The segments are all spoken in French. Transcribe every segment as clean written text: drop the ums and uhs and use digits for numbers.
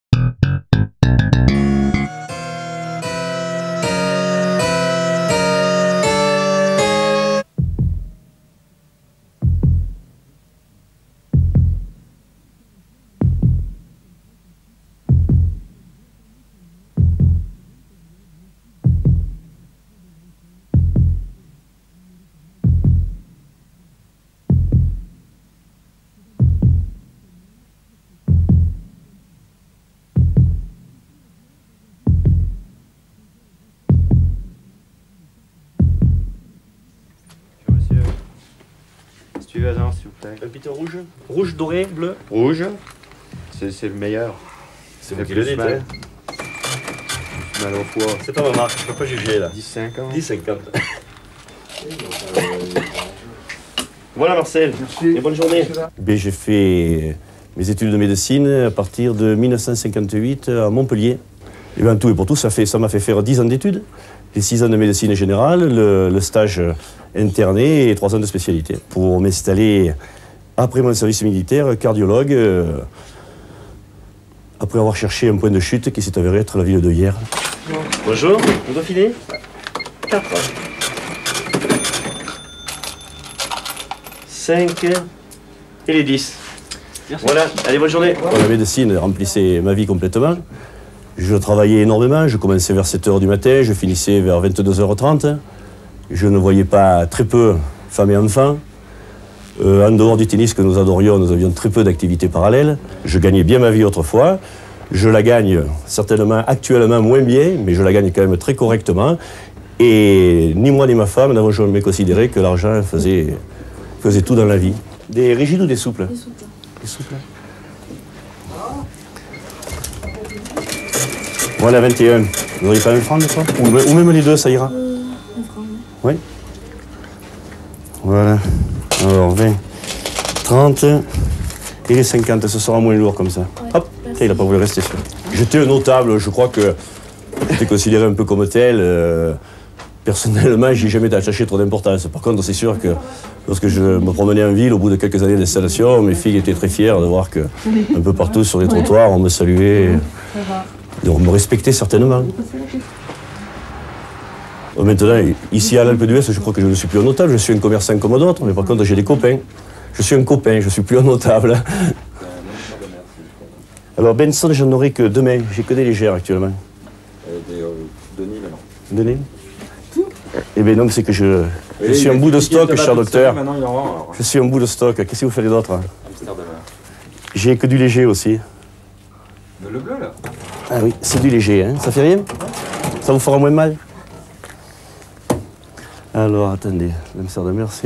Suivez-en, s'il vous plaît. Un piton rouge? Rouge, doré, bleu? Rouge, c'est le meilleur. C'est vous qui le dites, hein? Mal au foie. C'est pas ma marque, je peux pas juger là. 10,50. 10,50. Voilà Marcel, Merci. et bonne journée. J'ai fait mes études de médecine à partir de 1958 à Montpellier. Et bien, tout et pour tout, ça m'a fait faire 10 ans d'études. Les 6 ans de médecine générale, le stage interné et 3 ans de spécialité. Pour m'installer, après mon service militaire, cardiologue, après avoir cherché un point de chute qui s'est avéré être la ville de Hyères. Bonjour, vous Dauphiné 4. 5 et les 10. Merci. Voilà, allez, bonne journée. La médecine remplissait ma vie complètement. Je travaillais énormément, je commençais vers 7h du matin, je finissais vers 22h30. Je ne voyais pas très peu femmes et enfants. En dehors du tennis que nous adorions, nous avions très peu d'activités parallèles. Je gagnais bien ma vie autrefois. Je la gagne certainement actuellement moins bien, mais je la gagne quand même très correctement. Et ni moi ni ma femme n'avons jamais considéré que l'argent faisait tout dans la vie. Des rigides ou des souples? Des souples. Des souples. Voilà, 21. Vous n'auriez pas un franc, des fois? Ou même les deux, ça ira? Un franc. Oui. Voilà. Alors, 20, 30 et les 50, ce sera moins lourd comme ça. Ouais, hop, merci. il n'a pas voulu rester sûr. J'étais un notable, je crois que j'étais considéré un peu comme tel. Personnellement, j'ai jamais attaché trop d'importance. Par contre, c'est sûr que lorsque je me promenais en ville, au bout de quelques années d'installation, mes filles étaient très fières de voir que un peu partout sur les trottoirs, on me saluait. Et on me respectait certainement. Maintenant, ici à l'Alpe d'Huez, je crois que je ne suis plus un notable, je suis un commerçant comme d'autres, mais par contre j'ai des copains. Je suis un copain, je ne suis plus un notable. Alors Benson, j'en aurai que demain, j'ai que des légères actuellement. Denis, maintenant. Denis? Eh bien donc c'est que je suis un bout de stock, cher docteur. Maintenant, il en vend, alors. Je suis un bout de stock. Qu'est-ce que vous faites d'autre? Amsterdam. J'ai que du léger aussi. Le bleu, là. Ah oui, c'est du léger, hein. Ça fait rien? Ça vous fera moins mal? Alors, attendez, l'Amsterdam, merci.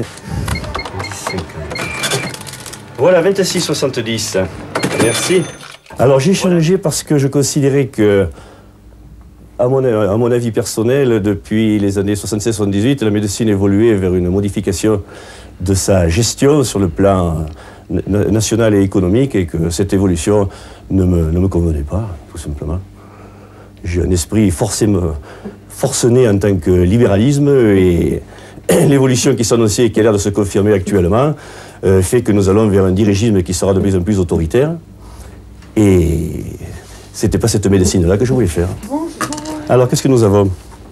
Voilà, 26,70. Merci. Alors, j'ai changé parce que je considérais que, à mon avis personnel, depuis les années 76-78, la médecine évoluait vers une modification de sa gestion sur le plan national et économique et que cette évolution ne me convenait pas, tout simplement. J'ai un esprit forcené en tant que libéralisme et l'évolution qui s'annonçait et qui a l'air de se confirmer actuellement fait que nous allons vers un dirigisme qui sera de plus en plus autoritaire. Et c'était pas cette médecine-là que je voulais faire. Alors, qu'est-ce que nous avons?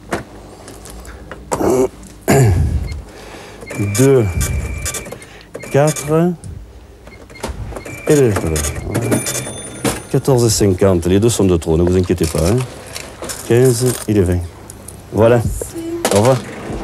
2, 4... Et le 14,50. Les deux sont de trop, ne vous inquiétez pas. Hein. 15 et les 20. Voilà. Au revoir.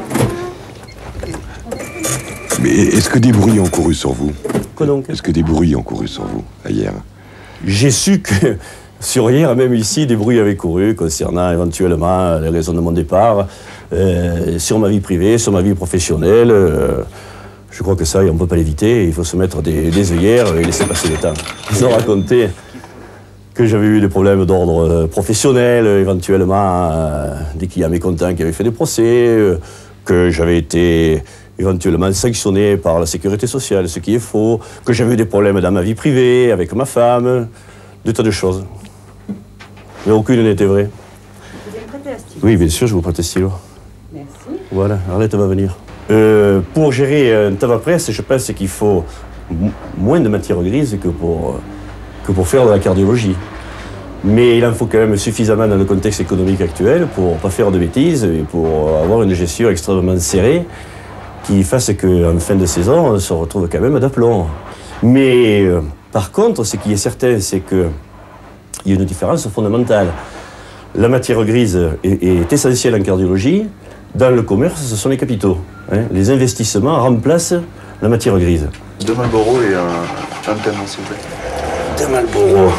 Mais est-ce que des bruits ont couru sur vous? Quoi donc? Est-ce que des bruits ont couru sur vous, hier? J'ai su que sur hier, même ici, des bruits avaient couru concernant éventuellement les raisons de mon départ, sur ma vie privée, sur ma vie professionnelle. Je crois que ça, on ne peut pas l'éviter. Il faut se mettre des œillères et laisser passer le temps. Ils ont raconté que j'avais eu des problèmes d'ordre professionnel, éventuellement des clients mécontents qui avaient fait des procès, que j'avais été éventuellement sanctionné par la sécurité sociale, ce qui est faux, que j'avais eu des problèmes dans ma vie privée, avec ma femme, des tas de choses. Mais aucune n'était vraie. Vous allez prêter un stylo? Oui, bien sûr, je vous prête un stylo. Merci. Voilà, Arlette va venir. Pour gérer un tabac-presse, je pense qu'il faut moins de matière grise que pour faire de la cardiologie. Mais il en faut quand même suffisamment dans le contexte économique actuel pour ne pas faire de bêtises et pour avoir une gestion extrêmement serrée qui fasse qu'en fin de saison, on se retrouve quand même d'aplomb. Mais par contre, ce qui est certain, c'est qu'il y a une différence fondamentale. La matière grise est essentielle en cardiologie. Dans le commerce, ce sont les capitaux. Les investissements remplacent la matière grise. 2 Marlboro et un thème, s'il vous plaît. 2 Marlboro.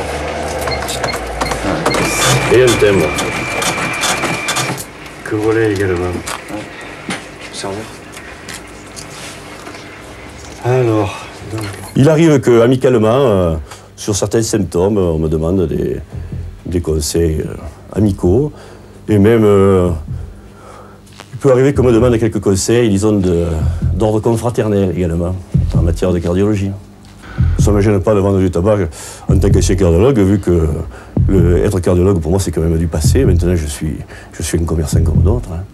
Et un thème. Que voilà également. Serveur. Alors, il arrive qu'amicalement, sur certains symptômes, on me demande des conseils amicaux. Et même, il peut arriver qu'on me demande quelques conseils, disons, d'ordre confraternel également, en matière de cardiologie. Ça ne me gêne pas de vendre du tabac en tant qu'ancien cardiologue, vu que être cardiologue, pour moi, c'est quand même du passé. Maintenant, je suis un commerçant comme d'autres.